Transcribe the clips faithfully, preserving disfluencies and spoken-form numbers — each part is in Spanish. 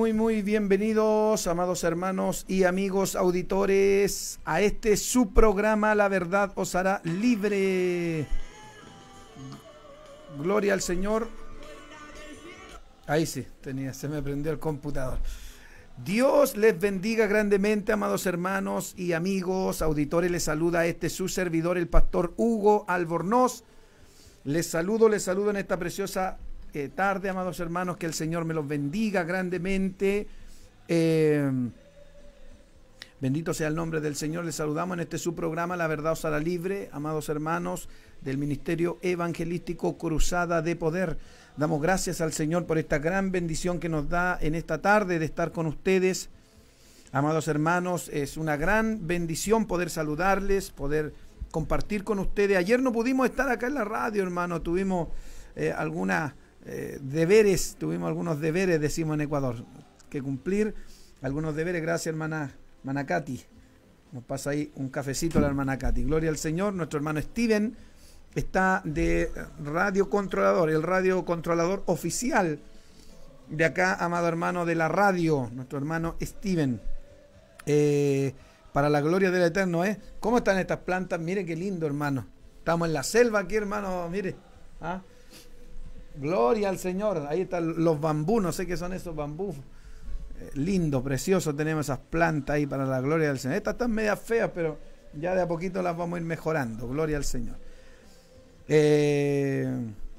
muy, muy bienvenidos, amados hermanos y amigos auditores, a este su programa La Verdad os hará libre. Gloria al Señor. Ahí sí, tenía, se me prendió el computador. Dios les bendiga grandemente, amados hermanos y amigos auditores. Les saluda este su servidor, el pastor Hugo Albornoz. Les saludo, les saludo en esta preciosa Eh, tarde, amados hermanos, que el Señor me los bendiga grandemente. Eh, bendito sea el nombre del Señor. Les saludamos en este su programa La Verdad os hará libre, amados hermanos del Ministerio Evangelístico Cruzada de Poder. Damos gracias al Señor por esta gran bendición que nos da en esta tarde de estar con ustedes, amados hermanos. Es una gran bendición poder saludarles, poder compartir con ustedes. Ayer no pudimos estar acá en la radio, hermano, tuvimos eh, algunas Eh, deberes, tuvimos algunos deberes, decimos en Ecuador, que cumplir, algunos deberes. Gracias, hermana, hermana Katy, nos pasa ahí un cafecito a la hermana Katy. Gloria al Señor. Nuestro hermano Steven está de radio controlador, el radio controlador oficial de acá, amado hermano, de la radio, nuestro hermano Steven, eh, para la gloria del Eterno. ¿eh? ¿Cómo están estas plantas? Mire qué lindo, hermano, estamos en la selva aquí, hermano, mire, ¿ah? Gloria al Señor. Ahí están los bambú, no sé qué son esos bambú. Eh, lindo, precioso, tenemos esas plantas ahí para la gloria del Señor. Estas están medias feas, pero ya de a poquito las vamos a ir mejorando. Gloria al Señor. Eh,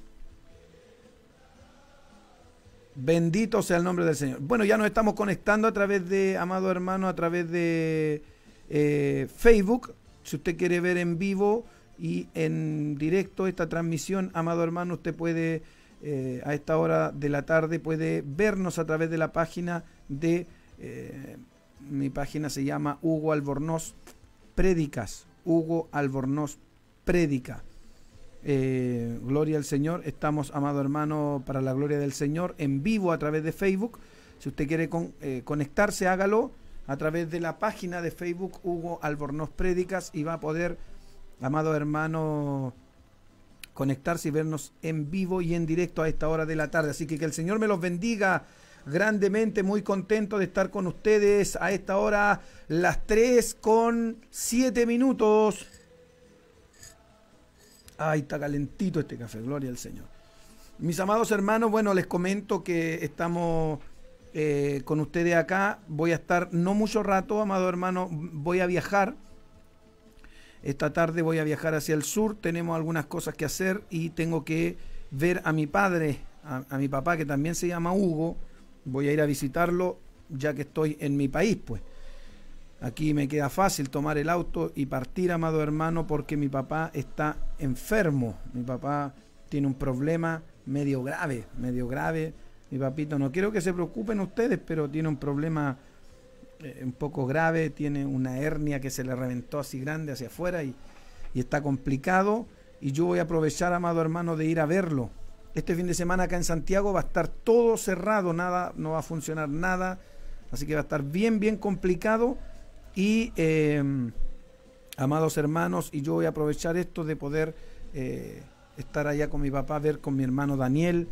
bendito sea el nombre del Señor. Bueno, ya nos estamos conectando a través de, amado hermano, a través de eh, Facebook. Si usted quiere ver en vivo y en directo esta transmisión, amado hermano, usted puede... Eh, a esta hora de la tarde puede vernos a través de la página de eh, mi página se llama Hugo Albornoz Prédicas. Hugo Albornoz Prédica. Eh, gloria al Señor. Estamos, amado hermano, para la gloria del Señor, en vivo a través de Facebook. Si usted quiere con, eh, conectarse, hágalo a través de la página de Facebook Hugo Albornoz Prédicas y va a poder, amado hermano, conectarse y vernos en vivo y en directo a esta hora de la tarde. Así que que el Señor me los bendiga grandemente, muy contento de estar con ustedes a esta hora, las tres con siete minutos. Ay, está calentito este café, gloria al Señor. Mis amados hermanos, bueno, les comento que estamos eh, con ustedes acá. Voy a estar no mucho rato, amado hermano, voy a viajar. Esta tarde voy a viajar hacia el sur, tenemos algunas cosas que hacer y tengo que ver a mi padre, a, a mi papá, que también se llama Hugo. Voy a ir a visitarlo ya que estoy en mi país, pues. Aquí me queda fácil tomar el auto y partir, amado hermano, porque mi papá está enfermo. Mi papá tiene un problema medio grave, medio grave. Mi papito, no quiero que se preocupen ustedes, pero tiene un problema Eh, un poco grave, tiene una hernia que se le reventó así grande hacia afuera y, y está complicado, y yo voy a aprovechar, amado hermano, de ir a verlo. Este fin de semana acá en Santiago va a estar todo cerrado, nada, no va a funcionar nada, así que va a estar bien, bien complicado y eh, amados hermanos, y yo voy a aprovechar esto de poder eh, estar allá con mi papá, ver con mi hermano Daniel,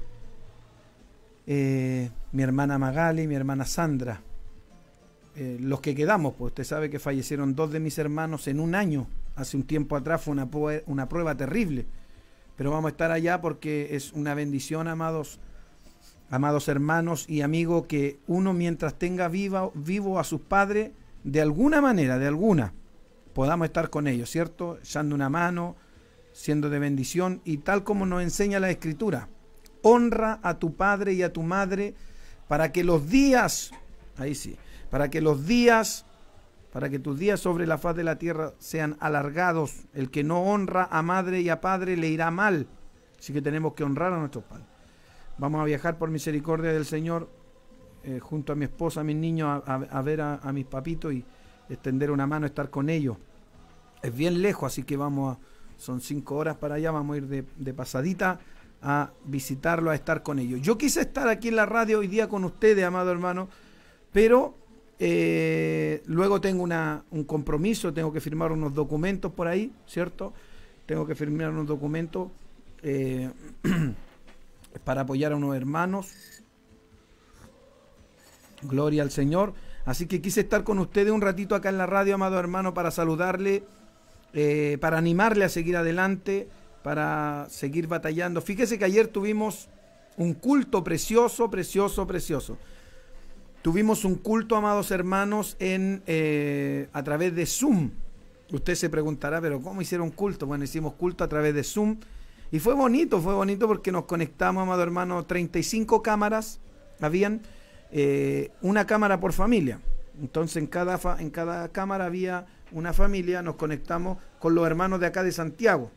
eh, mi hermana Magali, mi hermana Sandra. Eh, los que quedamos, pues usted sabe que fallecieron dos de mis hermanos en un año, hace un tiempo atrás, fue una, una prueba terrible, pero vamos a estar allá porque es una bendición, amados, amados hermanos y amigos, que uno mientras tenga viva, vivo a sus padres, de alguna manera, de alguna, podamos estar con ellos, ¿cierto? Echando una mano, siendo de bendición, y tal como nos enseña la Escritura, honra a tu padre y a tu madre para que los días, ahí sí, para que los días, para que tus días sobre la faz de la tierra sean alargados. El que no honra a madre y a padre le irá mal. Así que tenemos que honrar a nuestros padres. Vamos a viajar por misericordia del Señor, eh, junto a mi esposa, a mis niños, a, a, a ver a, a mis papitos y extender una mano, estar con ellos. Es bien lejos, así que vamos a, son cinco horas para allá, vamos a ir de, de pasadita a visitarlo, a estar con ellos. Yo quise estar aquí en la radio hoy día con ustedes, amado hermano, pero Eh, luego tengo una, un compromiso, tengo que firmar unos documentos por ahí, ¿cierto? Tengo que firmar unos documentos eh, para apoyar a unos hermanos Gloria al Señor. Así que quise estar con ustedes un ratito acá en la radio, amado hermano, para saludarle, eh, para animarle a seguir adelante, para seguir batallando. Fíjese que ayer tuvimos un culto precioso, precioso, precioso. Tuvimos un culto, amados hermanos, en eh, a través de Zoom. Usted se preguntará, pero ¿cómo hicieron culto? Bueno, hicimos culto a través de Zoom. Y fue bonito, fue bonito porque nos conectamos, amado hermano, treinta y cinco cámaras habían. Eh, una cámara por familia. Entonces en cada, fa en cada cámara había una familia. Nos conectamos con los hermanos de acá de Santiago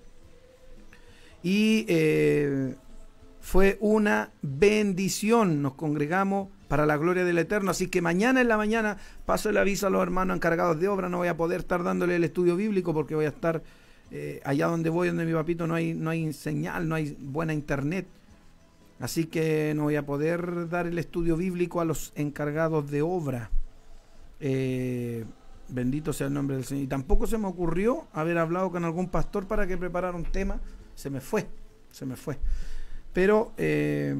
y eh, fue una bendición. Nos congregamos para la gloria del Eterno. Así que mañana en la mañana paso el aviso a los hermanos encargados de obra. No voy a poder estar dándole el estudio bíblico porque voy a estar eh, allá donde voy, donde mi papito no hay, no hay señal, no hay buena internet. Así que no voy a poder dar el estudio bíblico a los encargados de obra. Eh, bendito sea el nombre del Señor. Y tampoco se me ocurrió haber hablado con algún pastor para que preparara un tema. Se me fue, se me fue. Pero eh,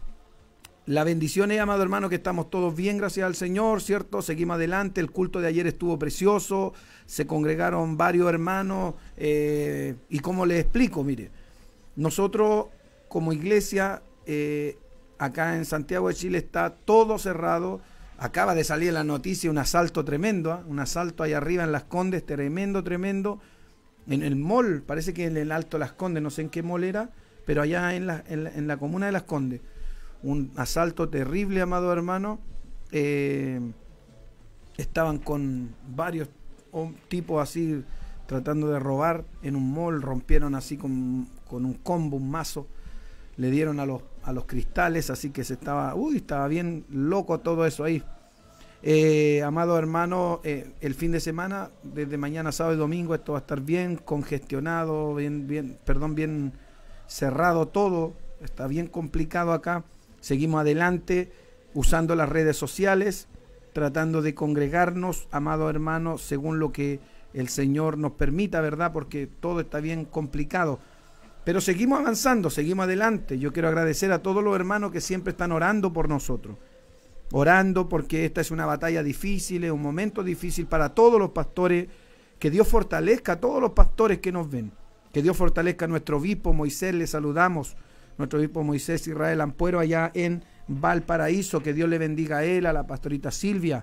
la bendición es, amado hermano, que estamos todos bien, gracias al Señor, ¿cierto? Seguimos adelante. El culto de ayer estuvo precioso. Se congregaron varios hermanos. Eh, y como les explico, mire, nosotros como iglesia... Eh, acá en Santiago de Chile está todo cerrado. Acaba de salir la noticia, un asalto tremendo, ¿eh? Un asalto ahí arriba en Las Condes, tremendo, tremendo. En el mall, parece que en el Alto Las Condes, no sé en qué mall era, pero allá en la, en la, en la comuna de Las Condes. Un asalto terrible, amado hermano. Eh, estaban con varios tipos así tratando de robar en un mall, rompieron así con, con un combo, un mazo. Le dieron a los, a los cristales, así que se estaba, uy, estaba bien loco todo eso ahí. Eh, amado hermano, eh, el fin de semana, desde mañana, sábado y domingo, esto va a estar bien congestionado, bien, bien, perdón, bien cerrado todo, está bien complicado acá. Seguimos adelante, usando las redes sociales, tratando de congregarnos, amado hermano, según lo que el Señor nos permita, ¿verdad? Porque todo está bien complicado. Pero seguimos avanzando, seguimos adelante. Yo quiero agradecer a todos los hermanos que siempre están orando por nosotros. Orando porque esta es una batalla difícil, es un momento difícil para todos los pastores. Que Dios fortalezca a todos los pastores que nos ven. Que Dios fortalezca a nuestro obispo Moisés, le saludamos. Nuestro obispo Moisés Israel Ampuero allá en Valparaíso. Que Dios le bendiga a él, a la pastorita Silvia.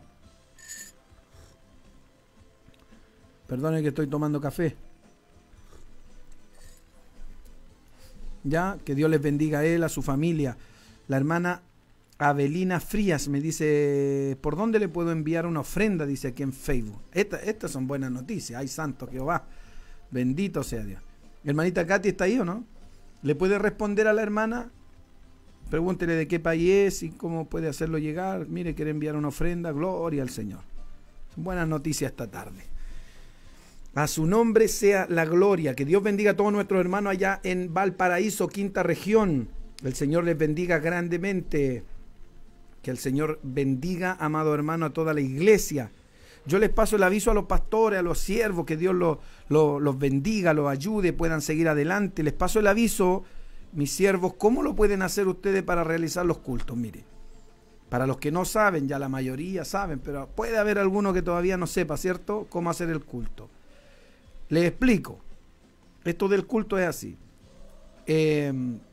Perdone que estoy tomando café. Ya, que Dios les bendiga a él, a su familia. La hermana Abelina Frías me dice, ¿por dónde le puedo enviar una ofrenda? Dice aquí en Facebook. Esta, estas son buenas noticias. Ay, santo Jehová. Bendito sea Dios. Hermanita Katy, ¿está ahí o no? ¿Le puede responder a la hermana? Pregúntele de qué país es y cómo puede hacerlo llegar. Mire, quiere enviar una ofrenda. Gloria al Señor. Son buenas noticias esta tarde. A su nombre sea la gloria. Que Dios bendiga a todos nuestros hermanos allá en Valparaíso, quinta región. El Señor les bendiga grandemente. Que el Señor bendiga, amado hermano, a toda la iglesia. Yo les paso el aviso a los pastores, a los siervos, que Dios los, los, los bendiga, los ayude, puedan seguir adelante. Les paso el aviso, mis siervos, ¿cómo lo pueden hacer ustedes para realizar los cultos? Mire, para los que no saben, ya la mayoría saben, pero puede haber alguno que todavía no sepa, ¿cierto?, cómo hacer el culto. Les explico. Esto del culto es así. Eh,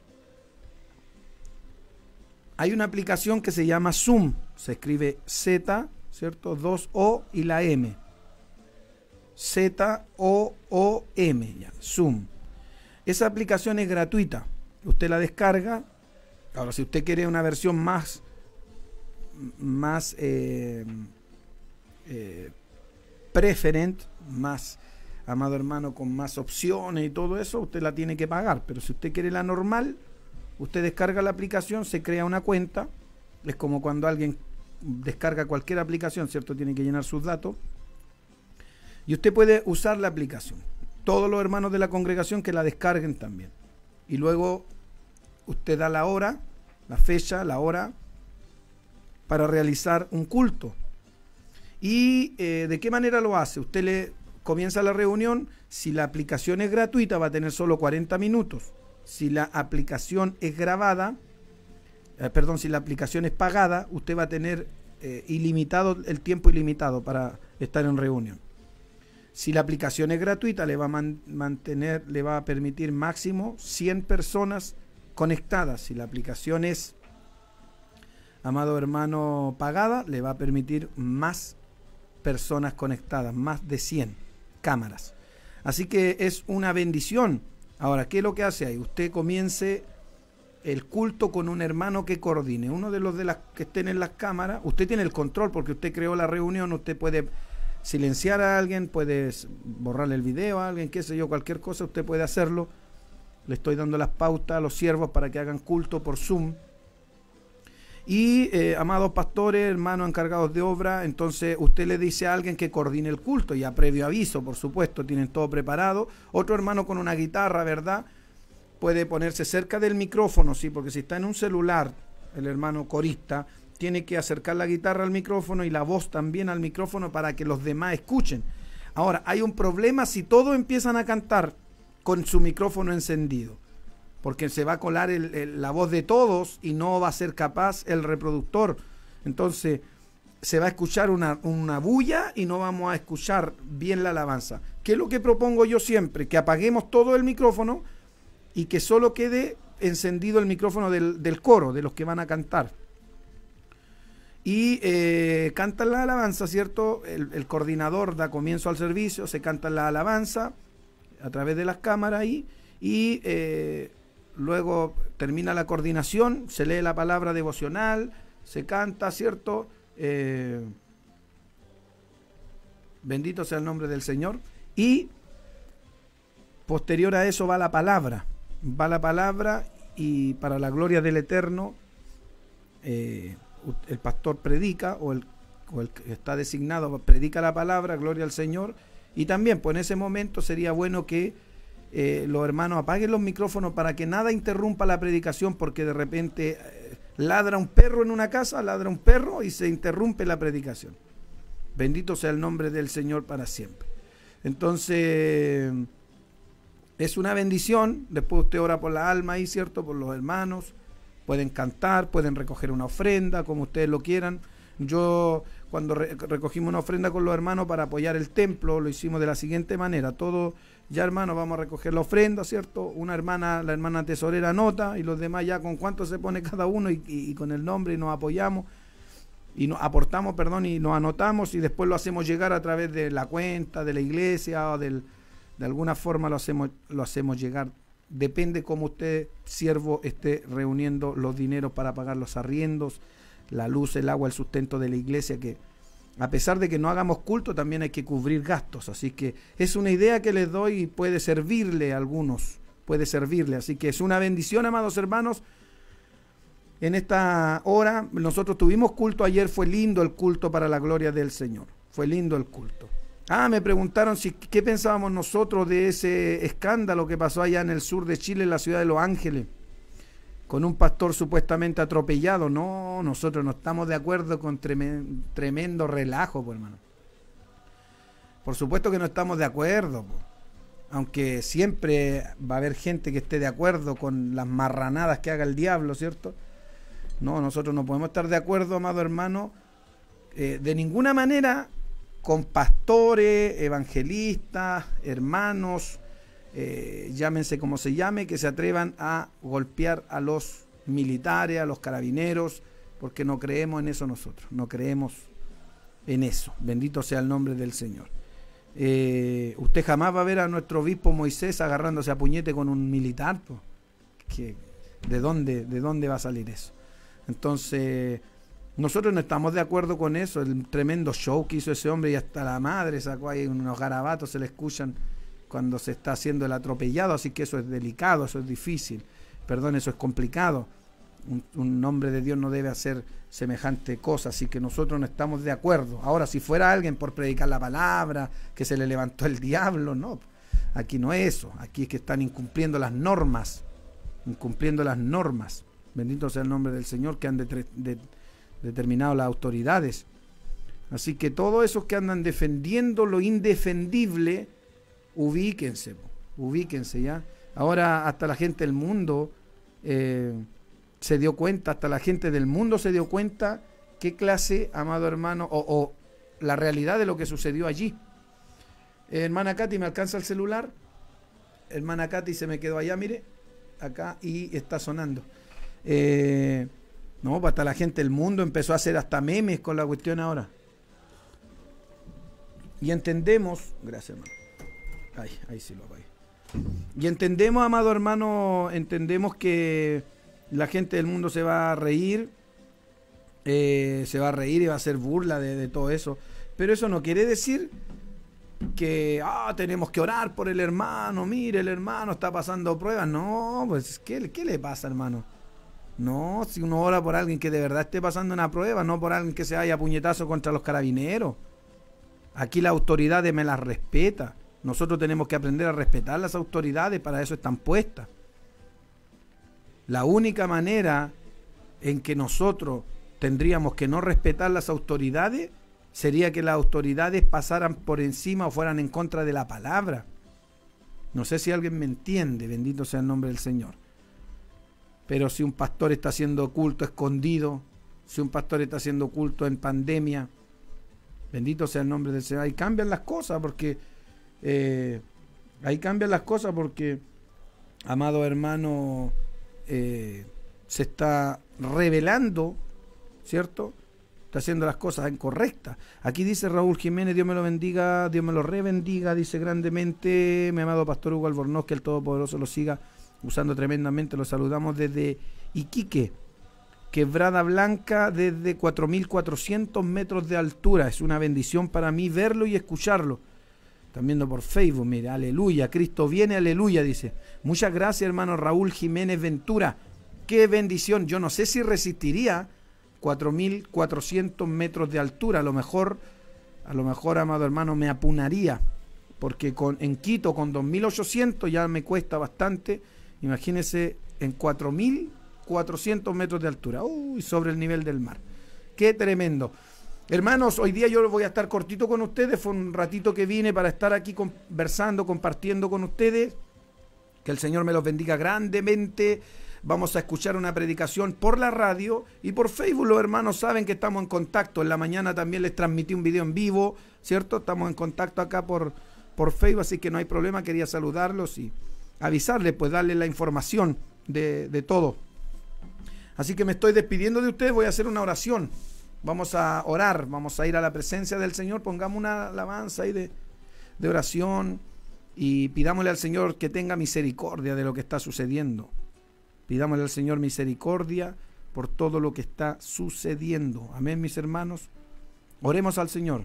hay una aplicación que se llama Zoom. Se escribe Z, ¿cierto? dos O y la M. Z O O M. Ya, Zoom. Esa aplicación es gratuita. Usted la descarga. Ahora, si usted quiere una versión más, más eh, eh, preferente, más... amado hermano, con más opciones y todo eso, usted la tiene que pagar. Pero si usted quiere la normal, usted descarga la aplicación, se crea una cuenta. Es como cuando alguien descarga cualquier aplicación, ¿cierto? Tiene que llenar sus datos. Y usted puede usar la aplicación. Todos los hermanos de la congregación que la descarguen también. Y luego usted da la hora, la fecha, la hora, para realizar un culto. ¿Y eh, de qué manera lo hace? Usted le... comienza la reunión. Si la aplicación es gratuita va a tener solo cuarenta minutos. Si la aplicación es grabada, eh, perdón, si la aplicación es pagada, usted va a tener eh, ilimitado, el tiempo ilimitado para estar en reunión. Si la aplicación es gratuita, le va a man, mantener, le va a permitir máximo cien personas conectadas. Si la aplicación es, amado hermano, pagada, le va a permitir más personas conectadas, más de cien cámaras. Así que es una bendición. Ahora, ¿qué es lo que hace ahí? Usted comience el culto con un hermano que coordine. Uno de los de las que estén en las cámaras, usted tiene el control porque usted creó la reunión, usted puede silenciar a alguien, puede borrarle el video a alguien, qué sé yo, cualquier cosa, usted puede hacerlo. Le estoy dando las pautas a los siervos para que hagan culto por Zoom. Y, eh, amados pastores, hermanos encargados de obra, entonces usted le dice a alguien que coordine el culto, ya previo aviso, por supuesto, tienen todo preparado. Otro hermano con una guitarra, ¿verdad?, puede ponerse cerca del micrófono, sí, porque si está en un celular, el hermano corista tiene que acercar la guitarra al micrófono y la voz también al micrófono para que los demás escuchen. Ahora, hay un problema si todos empiezan a cantar con su micrófono encendido, porque se va a colar el, el, la voz de todos y no va a ser capaz el reproductor. Entonces, se va a escuchar una, una bulla y no vamos a escuchar bien la alabanza. ¿Qué es lo que propongo yo siempre? Que apaguemos todo el micrófono y que solo quede encendido el micrófono del, del coro, de los que van a cantar. Y eh, cantan la alabanza, ¿cierto? El, el coordinador da comienzo al servicio, se canta la alabanza a través de las cámaras ahí, y eh, luego termina la coordinación, se lee la palabra devocional, se canta, ¿cierto? Eh, bendito sea el nombre del Señor. Y posterior a eso va la palabra, va la palabra y para la gloria del Eterno, eh, el pastor predica, o el, o el que está designado predica la palabra, gloria al Señor. Y también, pues en ese momento sería bueno que eh, los hermanos apaguen los micrófonos para que nada interrumpa la predicación, porque de repente eh, ladra un perro en una casa, ladra un perro y se interrumpe la predicación. Bendito sea el nombre del Señor para siempre. Entonces, es una bendición. Después usted ora por la alma ahí, ¿cierto? Por los hermanos. Pueden cantar, pueden recoger una ofrenda, como ustedes lo quieran. Yo, cuando re recogimos una ofrenda con los hermanos para apoyar el templo, lo hicimos de la siguiente manera. Todos, ya hermanos, vamos a recoger la ofrenda, ¿cierto? Una hermana, la hermana tesorera anota, y los demás ya con cuánto se pone cada uno, y, y, y con el nombre, y nos apoyamos, y nos aportamos, perdón, y nos anotamos, y después lo hacemos llegar a través de la cuenta, de la iglesia, o del, de alguna forma lo hacemos, lo hacemos llegar. Depende cómo usted, siervo, esté reuniendo los dineros para pagar los arriendos, la luz, el agua, el sustento de la iglesia, que a pesar de que no hagamos culto, también hay que cubrir gastos. Así que es una idea que les doy y puede servirle a algunos, puede servirle. Así que es una bendición, amados hermanos. En esta hora, nosotros tuvimos culto ayer, fue lindo el culto para la gloria del Señor. Fue lindo el culto. Ah, me preguntaron si qué pensábamos nosotros de ese escándalo que pasó allá en el sur de Chile, en la ciudad de Los Ángeles, con un pastor supuestamente atropellado. No, nosotros no estamos de acuerdo con tremendo, tremendo relajo, pues, hermano. Por supuesto que no estamos de acuerdo, pues. Aunque siempre va a haber gente que esté de acuerdo con las marranadas que haga el diablo, ¿cierto? No, nosotros no podemos estar de acuerdo, amado hermano, eh, de ninguna manera con pastores, evangelistas, hermanos, eh, llámense como se llame, que se atrevan a golpear a los militares, a los carabineros, porque no creemos en eso nosotros, no creemos en eso. Bendito sea el nombre del Señor. Eh, usted jamás va a ver a nuestro obispo Moisés agarrándose a puñete con un militar, pues. ¿Qué, de dónde, de dónde va a salir eso? Entonces, nosotros no estamos de acuerdo con eso, el tremendo show que hizo ese hombre, y hasta la madre sacó ahí unos garabatos, se le escuchan cuando se está haciendo el atropellado, así que eso es delicado, eso es difícil, perdón, eso es complicado. Un, un hombre de Dios no debe hacer semejante cosa, así que nosotros no estamos de acuerdo. Ahora, si fuera alguien por predicar la palabra, que se le levantó el diablo, no, aquí no es eso, aquí es que están incumpliendo las normas, incumpliendo las normas. Bendito sea el nombre del Señor, que han de, de, determinado las autoridades. Así que todos esos que andan defendiendo lo indefendible, ubíquense, ubíquense ya. Ahora hasta la gente del mundo eh, se dio cuenta, hasta la gente del mundo se dio cuenta qué clase, amado hermano, o, o la realidad de lo que sucedió allí. Eh, hermana Katy, ¿me alcanza el celular? Hermana Katy se me quedó allá, mire, acá, y está sonando. Eh, no, hasta la gente del mundo empezó a hacer hasta memes con la cuestión ahora. Y entendemos, gracias hermano, ay, ahí sí lo apagué. Y entendemos, amado hermano, entendemos que la gente del mundo se va a reír, eh, se va a reír y va a hacer burla de, de todo eso, pero eso no quiere decir que ah, tenemos que orar por el hermano, mire, el hermano está pasando pruebas. No, pues ¿qué, qué le pasa, hermano? No, si uno ora por alguien que de verdad esté pasando una prueba, no por alguien que se vaya a puñetazo contra los carabineros. Aquí la autoridad me las respeta. Nosotros tenemos que aprender a respetar las autoridades, para eso están puestas. La única manera en que nosotros tendríamos que no respetar las autoridades sería que las autoridades pasaran por encima o fueran en contra de la palabra. No sé si alguien me entiende, bendito sea el nombre del Señor. Pero si un pastor está haciendo culto escondido, si un pastor está haciendo culto en pandemia, bendito sea el nombre del Señor. Ahí cambian las cosas porque, eh, ahí cambian las cosas porque, amado hermano, eh, se está revelando, ¿cierto? Está haciendo las cosas incorrectas. Aquí dice Raúl Jiménez, Dios me lo bendiga, Dios me lo rebendiga, dice grandemente, mi amado pastor Hugo Albornoz, que el Todopoderoso lo siga usando tremendamente. Lo saludamos desde Iquique, Quebrada Blanca, desde cuatro mil cuatrocientos metros de altura. Es una bendición para mí verlo y escucharlo. Están viendo por Facebook, mire, aleluya, Cristo viene, aleluya, dice. Muchas gracias, hermano Raúl Jiménez Ventura. Qué bendición. Yo no sé si resistiría cuatro mil cuatrocientos metros de altura. A lo mejor, a lo mejor, amado hermano, me apunaría, porque con, en Quito con dos mil ochocientos ya me cuesta bastante. Imagínense en cuatro mil cuatrocientos metros de altura. Uy, sobre el nivel del mar. Qué tremendo. Hermanos, hoy día yo voy a estar cortito con ustedes. Fue un ratito que vine para estar aquí conversando, compartiendo con ustedes. Que el Señor me los bendiga grandemente. Vamos a escuchar una predicación por la radio y por Facebook. Los hermanos saben que estamos en contacto. En la mañana también les transmití un video en vivo, ¿cierto? Estamos en contacto acá por, por Facebook, así que no hay problema. Quería saludarlos y avisarles, pues darles la información de, de todo. Así que me estoy despidiendo de ustedes. Voy a hacer una oración. Vamos a orar, vamos a ir a la presencia del Señor. Pongamos una alabanza ahí de, de oración y pidámosle al Señor que tenga misericordia de lo que está sucediendo. Pidámosle al Señor misericordia por todo lo que está sucediendo. Amén, mis hermanos. Oremos al Señor.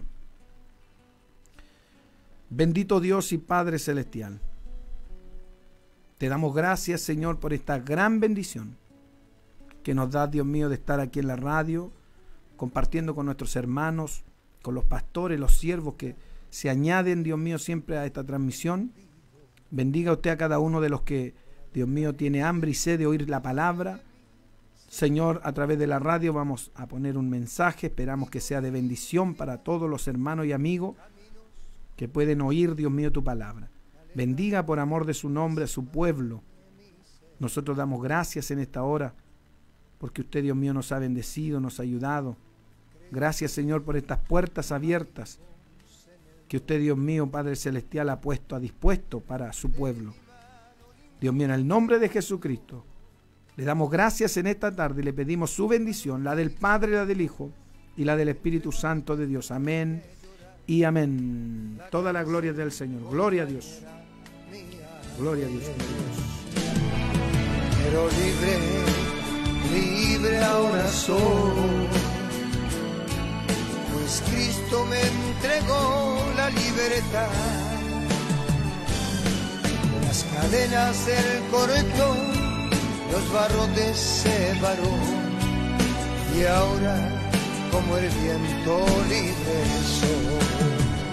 Bendito Dios y Padre Celestial. Te damos gracias, Señor, por esta gran bendición que nos da, Dios mío, de estar aquí en la radio, compartiendo con nuestros hermanos, con los pastores, los siervos que se añaden, Dios mío, siempre a esta transmisión. Bendiga usted a cada uno de los que, Dios mío, tiene hambre y sed de oír la palabra. Señor, a través de la radio vamos a poner un mensaje, esperamos que sea de bendición para todos los hermanos y amigos que pueden oír, Dios mío, tu palabra. Bendiga por amor de su nombre a su pueblo. Nosotros damos gracias en esta hora, porque usted, Dios mío, nos ha bendecido, nos ha ayudado. Gracias, Señor, por estas puertas abiertas que usted, Dios mío, Padre Celestial, ha puesto, ha dispuesto para su pueblo. Dios mío, en el nombre de Jesucristo, le damos gracias en esta tarde y le pedimos su bendición, la del Padre, la del Hijo y la del Espíritu Santo de Dios. Amén y amén. Toda la gloria del Señor. Gloria a Dios. Gloria a Dios. Pero libre, libre ahora soy, pues Cristo me entregó la libertad. Las cadenas del corrector, los barrotes separó, y ahora como el viento libre soy.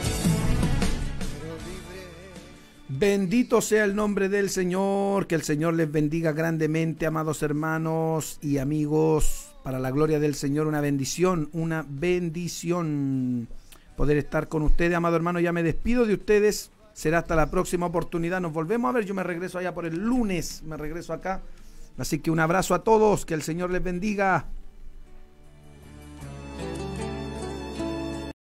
Bendito sea el nombre del Señor, que el Señor les bendiga grandemente, amados hermanos y amigos. Para la gloria del Señor, una bendición, una bendición poder estar con ustedes, amado hermano. Ya me despido de ustedes, será hasta la próxima oportunidad. Nos volvemos a ver, yo me regreso allá por el lunes, me regreso acá. Así que un abrazo a todos, que el Señor les bendiga.